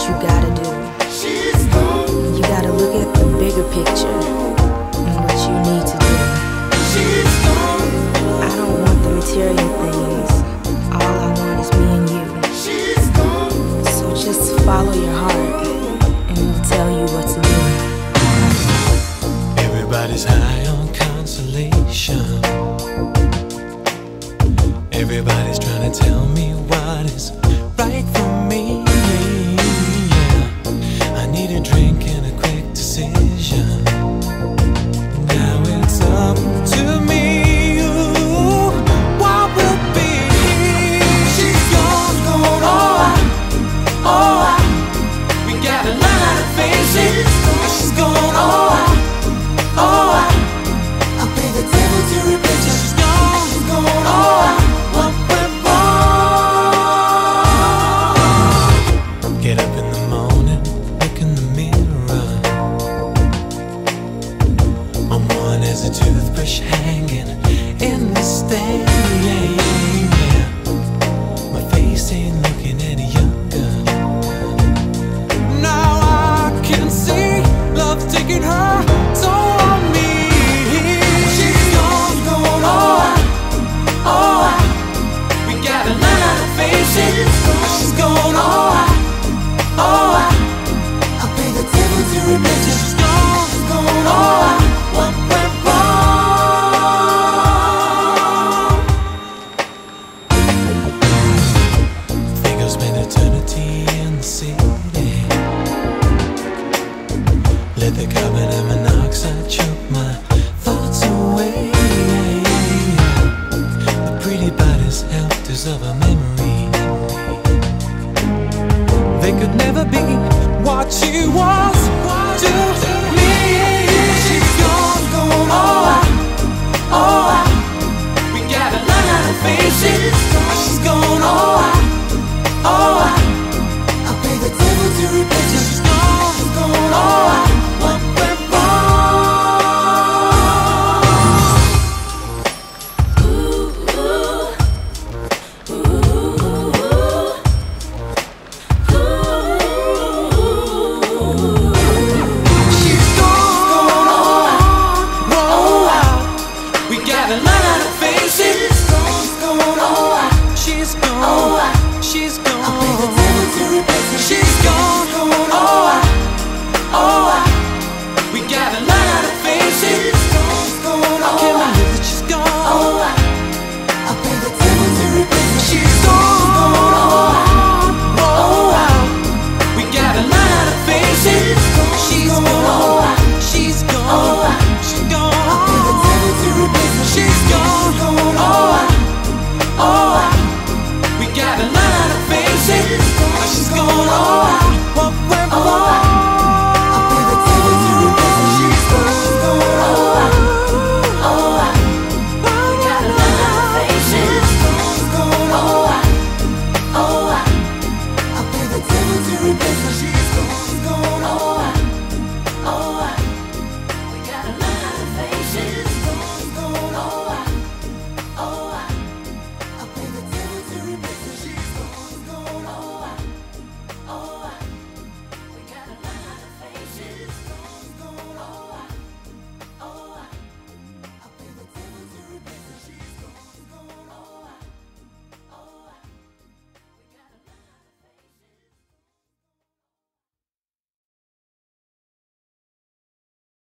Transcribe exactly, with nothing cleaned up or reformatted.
you gotta do. You gotta look at the bigger picture and what you need to do. I don't want the material things. All I want is me and you. So just follow your heart and it'll tell you what to do. Everybody's high on consolation. Everybody's trying to tell me what is right for me. Yeah. I need a drink and a quick decision. Now it's up to me. Ooh, what will be? She's gone, gone, oh, I, oh, I. We gotta learn how to face it. She's gone, oh, I, oh, I. I'll pay the devil to replace her. She's gone, she's gone, oh, I. What went wrong? Get up in the morning, look in the mirror. I'm worn as a toothbrush hanging in the stand. Yeah, yeah, yeah. My face ain't looking any younger. Now I can see love's taking her toll on me. She's gone, gone, oh, I, oh, I. We gotta learn how to face it. She's gone, oh, I, oh, I. I'll pay the devil to replace her. She's gone, she's gone, oh, I. What went wrong? Think I'll spend eternity in the city. Let the carbon monoxide choke my thoughts away. The pretty bodies helpers of a memory. They could never be what she was to me. She's gone, gone, oh, I, oh, I. We gotta learn how to face it.